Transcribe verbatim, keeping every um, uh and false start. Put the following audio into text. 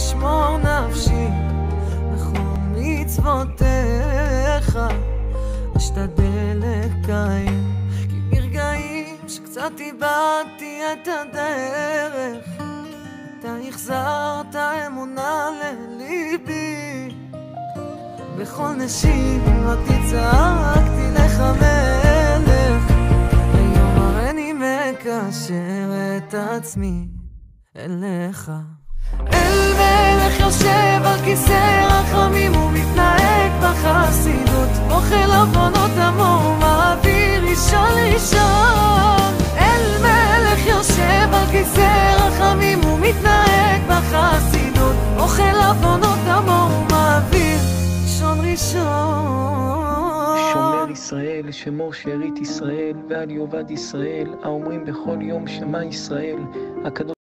תשמור נפשי בכל מצוותיך, אשתדל לקיים, כי ברגעים שקצת איבדתי את הדרך, אתה החזרת אמונה לליבי. בכל נשימתי צעקתי לך מלך, היום הריני מקשר את עצמי אליך. אל מלך יושב על כיסא רחמים ומתנהג בחסידות, אוכל עוונות עמו ומעביר אישה לאישה. אל מלך יושב על כיסא רחמים ומתנהג בחסידות, אוכל עוונות עמו ומעביר ראשון ראשון. שומר ישראל, שמור שארית ישראל, ועל יאבד ישראל, האומרים בכל יום שמע ישראל. הקדוש